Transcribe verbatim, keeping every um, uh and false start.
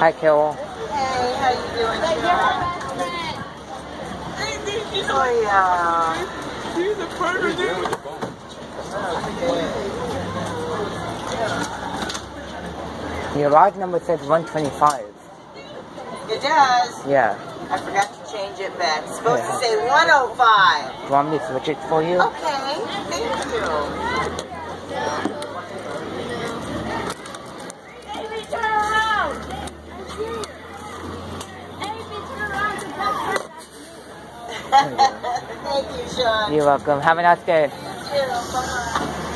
Hi, Carol. Hey, how you doing, Sean? Oh, yeah. He's a perfect dude. Your lodge number says one twenty-five. It does? Yeah. I forgot to change it back. It's supposed to say one oh five. Do you want me to switch it for you? Okay, thank you. Amy, turn around! Amy, turn around! Thank you, Sean. You're welcome. Have a nice day. You too. Bye.